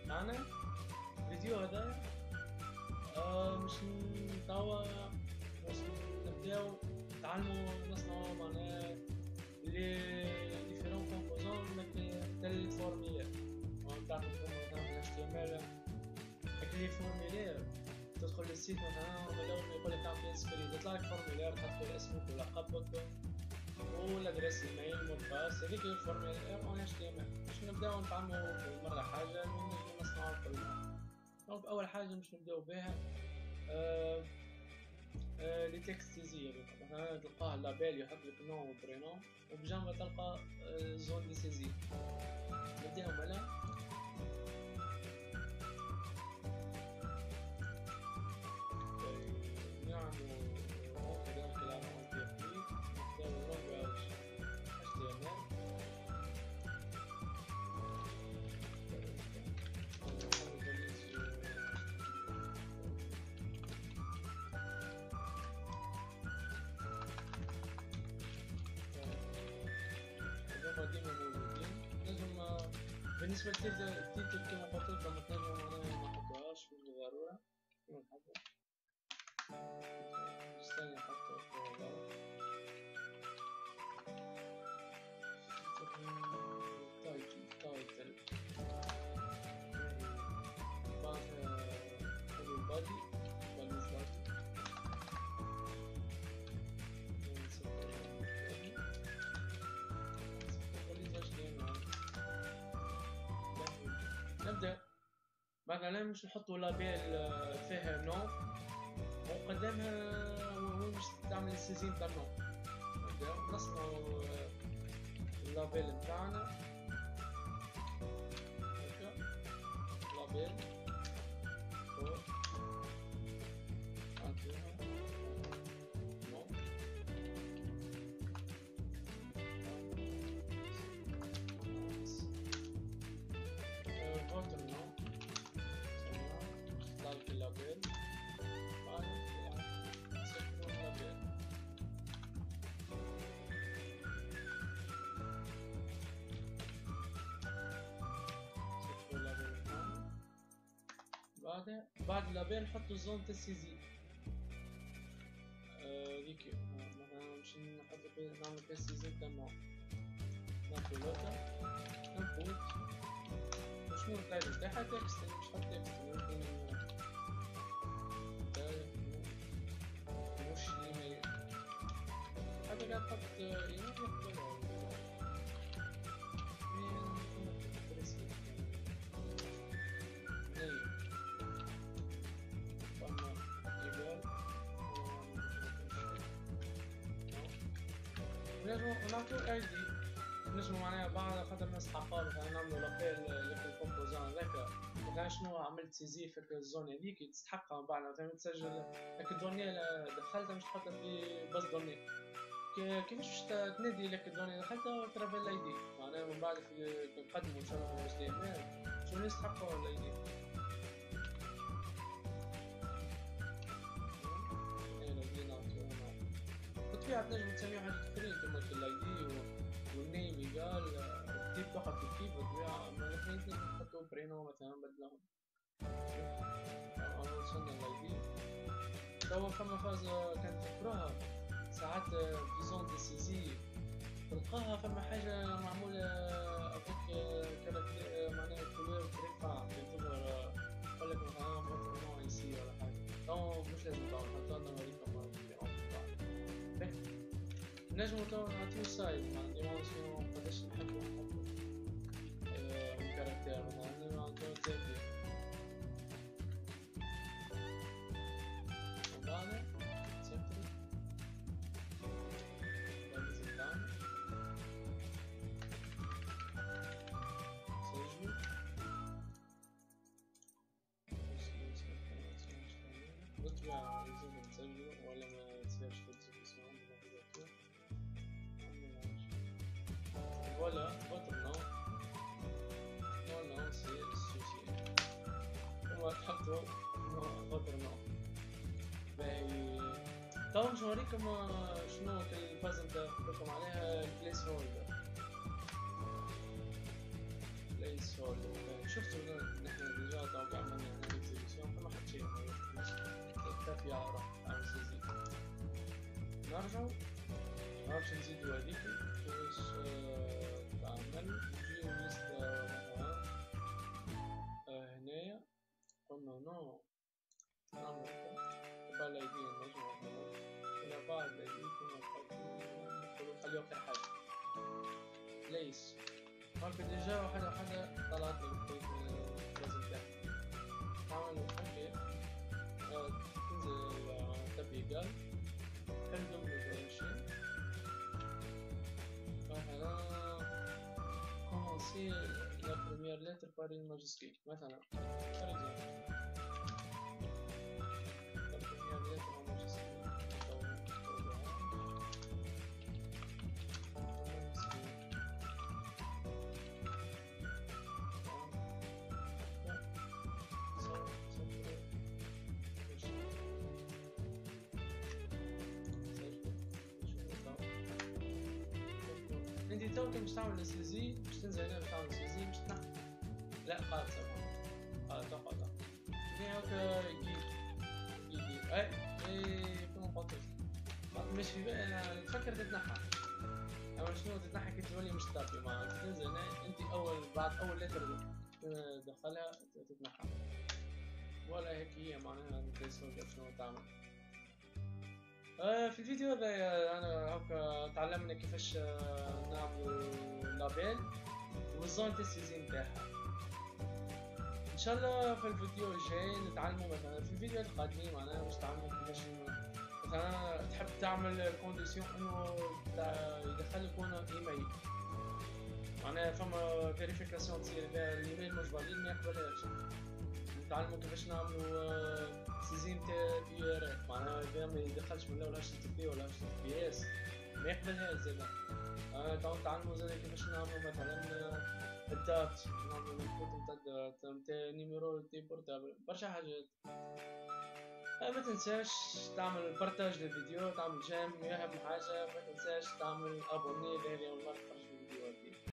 معنا الفيديو هذا مش توا باش نبداو نتعلمو نصنعو معناها لي ديفيرون كومبوزون تاع الفورميلير تعرفو مثلا HTML لي فورميلير تدخل للسيت مثلا من الاول يقولك تعمل انسكريبت يطلع لك فورميلير تحط اسمك ولقبك والادريس ايميل مود باس هذيك هي الفورميلير اون HTML باش نبداو نتعلمو كل مرة حاجة ونجمو نصنعو كل مرة. دونك اول حاجة باش نبداو بها لي تكستيزي مثلا تلقاه لابيل يحط لك نوم وبرينوم وبجنبه تلقى زون دي سيزي نبداو مالا نعملو كذلك العلامة التقليد نبداو نروحو HTML ديما موجودين لازم بالنسبة للتيتل كما قلت لكم نجمو منحطوهاش مش ضرورة كيما نحبو نستنى نحطو تايتل بعدها البادي نبدأ مثلا مش نحطوا لابيل فيها نو وقدامها ومش تعمل السيزين تاع نو نبداو نصنعوا اللابيل نتاعنا هكا لابيل فوق نعطيها نو فوتر نو لايك اللابيل بعد اللابيل نحطو زون تسيزي هذيك مثلا باش نحطو نعملو فيها سيزي تاع ناخدو لوطا نفوت وشنو القاعدة نتاعها تكست مش حط تكست مش ايميل هذا قاعد نحط ايميل نعطو اي دي نجمو معناها بعد خاطر الناس حقا مثلا نعملو لابيل لكل كومبوزون هذاكا مثلا شنو عملت سيزي في الزون هذيك تستحقها من بعد مثلا تسجل هاك الدونية دخلتها مش تحطها في باز دوني كيفاش باش تنادي لك الدونية دخلتها ترافيل الاي دي معناها من بعد نقدمو ان شاء الله في HTML شنو يستحقوا الاي دي بالطبيعة تنجم تسميو حاجات أخرين كما الاي دي والنيم يقال التيب فقط التيب بالطبيعة أما الاثنين نحطو برينو مثلا بدلهم وصلنا الاي دي توا فما فاز كانت تذكروها ساعات في زون ديسيزيف تلقاها فما حاجة معمولة افيك كاركتير معناها كولور بريفا تظهر يقولك مثلا مثلا نوع يسي ولا حاجة توا مش لازم توا نحطوها نوريكم نجمو توا نعطيو سايز معناها ديمونسيون قداش نحبو نحطو من كاركتير مثلا نعطيو تابي وبعدها سنتري بنزل تاعنا سجلو بالطبيعة لازم نسجلو ولا ما تسيرش في الديسكريبسيون voilà votre nom mon nom c'est Sushi on va تحطوا votre nom باهي طبعا باش نوريكم شنو الفاز نتاع نقولكم عليها البليس هولدر شفتوا نحن ديجا تو عملنا ريزوليسيون فما حد شي كافي على روح على سيزي. نرجعو باش نزيدو هاذيك باش تعمل نجيو ليست مثلا هنايا قلنا نو نعمل قبل ايدي النجم ولا بعد ايدي كما خليو في حاجة ليس هاكا ديجا واحدة طلعت لي لازم تعمل اوكي تنزل تبي قال كندوم بالشيء مثلا commencer la première lettre par une majuscule مثلا par exemple la première lettre en majuscule انتي تو مش تعمل سيزي مش تنزل هنا بتعمل سيزي مش تنحي لا قاعد سوا قاعد تقعد هنا هاكا يجي اي كما قلت مش في بقى تفكر تتنحى اما شنو تتنحى كي تولي مش طابي ما تنزل هنا انتي بعد اول لتر تدخلها تتنحى ولا هيك هي معناها انت شنو تعمل. في الفيديو هذا انا هكا تعلمنا كيفاش نعملوا لابيل والزون تيستيزي نتاعها. ان شاء الله في الفيديو الجاي نتعلموا مثلا في الفيديو القادمين معناها باش تعلموا كيفاش مثلا تحب تعمل كونديسيون انه يدخل لك هنا ايميل معناها فما فيريفيكاسيون تصير الايميل مش فاليد ما يقبلهاش. نتعلموا كيفاش نعملوا سيزين تاع بي ار اف معناها اذا ما يدخلش من الاول اتش تي بي ولا اتش تي بي اس ما يقبلهاش زادا. نتعلموا زادا كيفاش نعملوا مثلا الدات نعملوا الكود نتاع الدات نتاع نيميرو تي بورتابل برشا حاجات. ما تنساش تعمل بارتاج للفيديو تعمل جيم اهم حاجه ما تنساش تعمل ابوني لهذه اول مره تخرج في الفيديوهات.